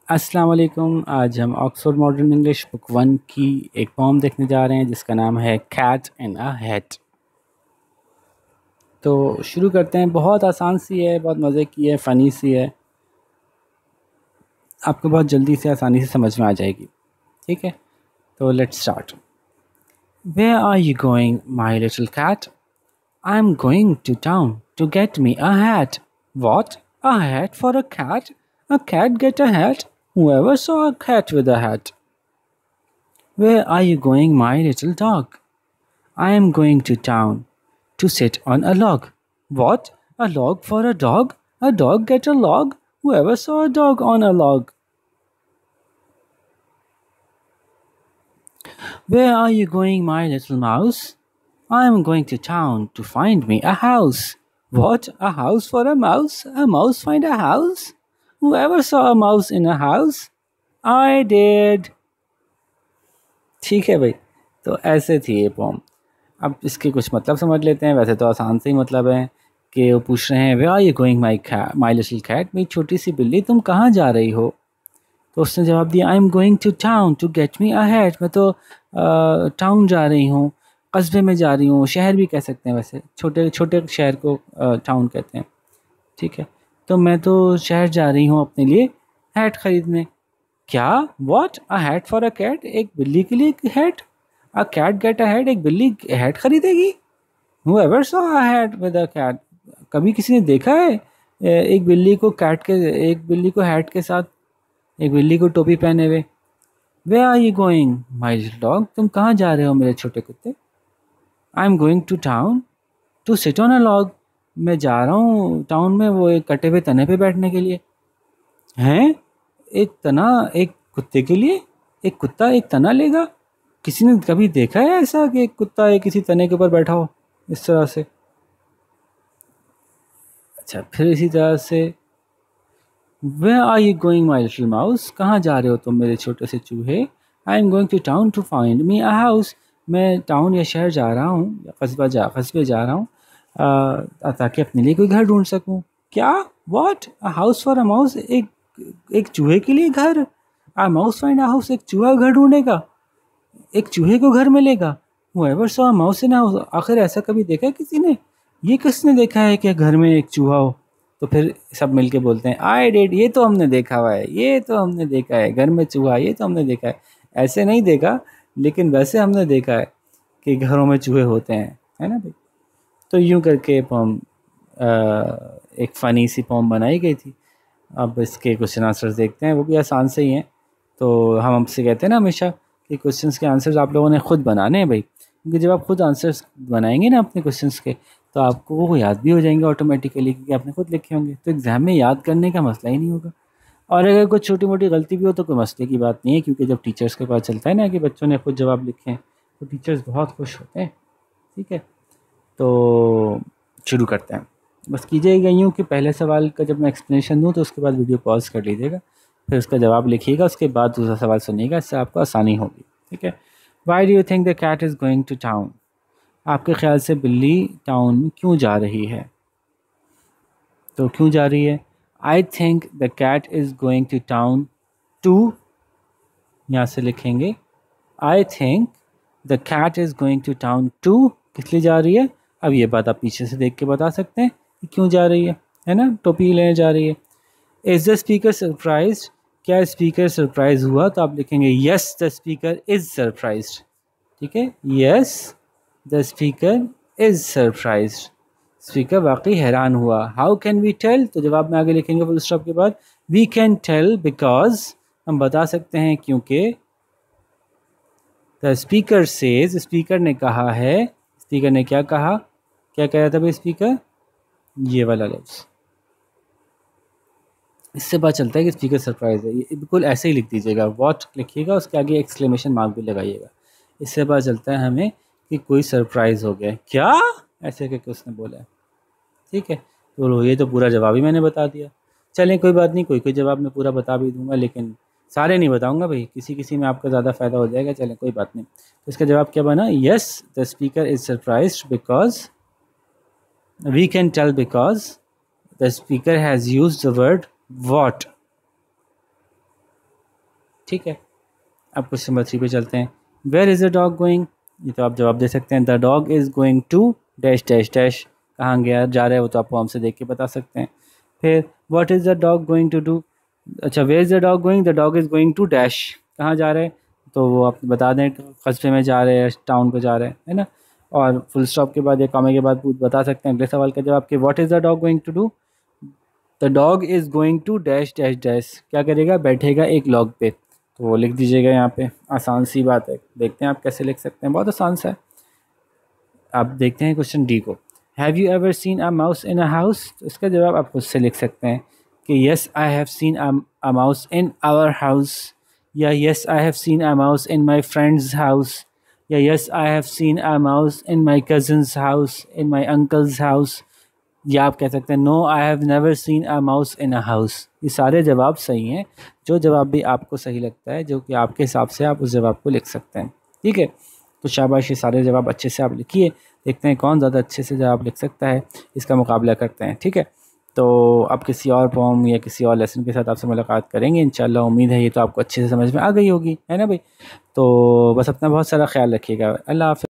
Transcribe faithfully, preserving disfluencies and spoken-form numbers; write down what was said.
अस्सलाम वालेकुम। आज हम Oxford modern English book one की एक पोम देखने जा रहे हैं जिसका नाम है कैट इन अ हैट। तो शुरू करते हैं। बहुत आसान सी है, बहुत मज़े की है, फ़नी सी है, आपको बहुत जल्दी से आसानी से समझ में आ जाएगी। ठीक है, तो let's start. Where are you going my little cat? I am going to town to get me a hat. What? A hat for a cat? A cat get a hat? Whoever saw a cat with a hat? Where are you going, my little dog? I am going to town to sit on a log. What? A log for a dog? A dog get a log? Whoever saw a dog on a log? Where are you going, my little mouse? I am going to town to find me a house. What? A house for a mouse? A mouse find a house? Whoever saw a mouse in a house? I did. ठीक है भाई, तो ऐसे थी ये pome. अब इसके कुछ मतलब समझ लेते हैं। वैसे तो आसान से ही मतलब है कि वो पूछ रहे हैं where are you going my cat my little cat, मेरी छोटी सी बिल्ली तुम कहाँ जा रही हो? तो उसने जवाब दिया I am going to town to get me a hat. मैं तो टाउन जा रही हूँ, कस्बे में जा रही हूँ, शहर भी कह सकते हैं, वैसे छोटे छोटे शहर को टाउन कहते हैं। ठीक है, तो मैं तो शहर जा रही हूँ अपने लिए हैट ख़रीदने। क्या? What? A hat for a cat? एक बिल्ली के लिए एक hat? A cat get a hat? एक बिल्ली हैट खरीदेगी? Whoever saw a hat with a cat? कभी किसी ने देखा है एक बिल्ली को कैट के एक बिल्ली को हैट के साथ, एक बिल्ली को टोपी पहने हुए? Where are you going, my little dog? तुम कहाँ जा रहे हो मेरे छोटे कुत्ते? I am going to town to sit on a log. मैं जा रहा हूँ टाउन में वो एक कटे हुए तने पे बैठने के लिए। हैं? एक तना एक कुत्ते के लिए? एक कुत्ता एक तना लेगा? किसी ने कभी देखा है ऐसा कि एक कुत्ता एक किसी तने के ऊपर बैठा हो इस तरह से? अच्छा, फिर इसी तरह से Where are you going, my little mouse? कहाँ जा रहे हो तुम मेरे छोटे से चूहे? I am going to town to find me a house. मैं टाउन या शहर जा रहा हूँ या कस्बा जा कस्बे जा रहा हूँ ताकि अपने लिए कोई घर ढूंढ सकूँ। क्या? What? A house for a mouse? एक एक चूहे के लिए घर? A mouse find a house? एक चूहा घर ढूंढेगा, एक चूहे को घर मिलेगा। Whoever saw a mouse in a house? आखिर ऐसा कभी देखा है किसी ने? ये किसने देखा है कि घर में एक चूहा हो? तो फिर सब मिलके बोलते हैं आई डिड। ये तो हमने देखा हुआ है, ये तो हमने देखा है, घर में चूहा, ये तो हमने देखा है। ऐसे नहीं देखा, लेकिन वैसे हमने देखा है कि घरों में चूहे होते हैं, है ना भाई। तो यूं करके पोम एक फ़नी सी पोम बनाई गई थी। अब इसके क्वेश्चन आंसर्स देखते हैं, वो भी आसान से ही हैं। तो हम हमसे कहते हैं ना हमेशा कि क्वेश्चंस के आंसर्स आप लोगों ने ख़ुद बनाने हैं भाई, क्योंकि जब आप खुद आंसर्स बनाएंगे ना अपने क्वेश्चंस के तो आपको वो याद भी हो जाएंगे ऑटोमेटिकली, क्योंकि आपने खुद लिखे होंगे। तो एग्ज़ाम में याद करने का मसला ही नहीं होगा। और अगर कुछ छोटी मोटी गलती भी हो तो कोई मसले की बात नहीं है, क्योंकि जब टीचर्स के पास चलता है ना कि बच्चों ने खुद जवाब लिखे हैं तो टीचर्स बहुत खुश होते हैं। ठीक है, तो शुरू करते हैं। बस कीजिएगा यूँ कि पहले सवाल का जब मैं एक्सप्लेनेशन दूँ तो उसके बाद वीडियो पॉज कर लीजिएगा, फिर उसका जवाब लिखिएगा, उसके बाद दूसरा सवाल सुनिएगा, इससे आपको आसानी होगी। ठीक है। Why do you think the cat is going to town? आपके ख्याल से बिल्ली टाउन में क्यों जा रही है? तो क्यों जा रही है? I think the cat is going to town to, यहाँ से लिखेंगे I think the cat is going to town to. किस लिए जा रही है? अब ये बात आप पीछे से देख के बता सकते हैं कि क्यों जा रही है, है ना? टोपी लेने जा रही है। Is the speaker surprised? क्या स्पीकर सरप्राइज हुआ? तो आप लिखेंगे yes the speaker is surprised. ठीक है, yes the speaker is surprised. Speaker वाकई हैरान हुआ। How can we tell? तो जवाब में आगे लिखेंगे फुल स्टॉप के बाद वी कैन टेल बिकॉज, हम बता सकते हैं क्योंकि द स्पीकर सेज, स्पीकर ने कहा है। स्पीकर ने क्या कहा? क्या कह रहा था भाई स्पीकर? ये वाला लफ्ज़, इससे पता चलता है कि स्पीकर सरप्राइज है। ये बिल्कुल ऐसे ही लिख दीजिएगा, वॉट लिखिएगा, उसके आगे एक्सक्लेमेशन मार्क भी लगाइएगा। इससे पता चलता है हमें कि कोई सरप्राइज़ हो गया। क्या? ऐसे करके उसने बोला है। ठीक है, तो ये तो पूरा जवाब ही मैंने बता दिया। चलें कोई बात नहीं, कोई कोई जवाब मैं पूरा बता भी दूंगा, लेकिन सारे नहीं बताऊंगा भाई, किसी किसी में आपका ज़्यादा फ़ायदा हो जाएगा। चलें कोई बात नहीं। तो इसका जवाब क्या बना? Yes the speaker is surprised because, we can tell because the speaker has used the word what. ठीक है, अब क्वेश्चन नंबर थ्री पे चलते हैं। Where is the dog going, ये तो आप जवाब दे सकते हैं। The dog is going to dash dash dash, कहाँ गया जा रहा है वो तो आप हमसे देख के बता सकते हैं। फिर what is the dog going to do, अच्छा where is the dog going, the dog is going to dash, कहाँ जा रहे हैं तो वो आप बता दें, कस्बे में जा रहे हैं, टाउन पे जा रहे हैं, है ना। और फुल स्टॉप के बाद या कॉमे के बाद बता सकते हैं अगले सवाल का जवाब कि what is the dog going to do, the dog is going to dash dash dash, क्या करेगा, बैठेगा एक लॉग पे, तो वो लिख दीजिएगा यहाँ पे। आसान सी बात है, देखते हैं आप कैसे लिख सकते हैं, बहुत आसान सा है। अब देखते हैं क्वेश्चन डी को। Have you ever seen a mouse in a house, तो इसका जवाब आप खुद से लिख सकते हैं कि yes I have seen a mouse in our house, या yes I have seen a mouse in my friend's house, या yes I have seen a mouse in my cousin's house, in my uncle's house, या आप कह सकते हैं no I have never seen a mouse in a house. ये सारे जवाब सही हैं, जो जवाब भी आपको सही लगता है, जो कि आपके हिसाब से आप उस जवाब को लिख सकते हैं, ठीक है। तो शाबाश, ये सारे जवाब अच्छे से आप लिखिए, देखते हैं कौन ज़्यादा अच्छे से जवाब लिख सकता है, इसका मुकाबला करते हैं, ठीक है। तो अब किसी और पोम या किसी और लेसन के साथ आपसे मुलाकात करेंगे इंशाल्लाह। उम्मीद है ये तो आपको अच्छे से समझ में आ गई होगी, है ना भाई। तो बस अपना बहुत सारा ख्याल रखिएगा, अल्लाह हाफ़िज़।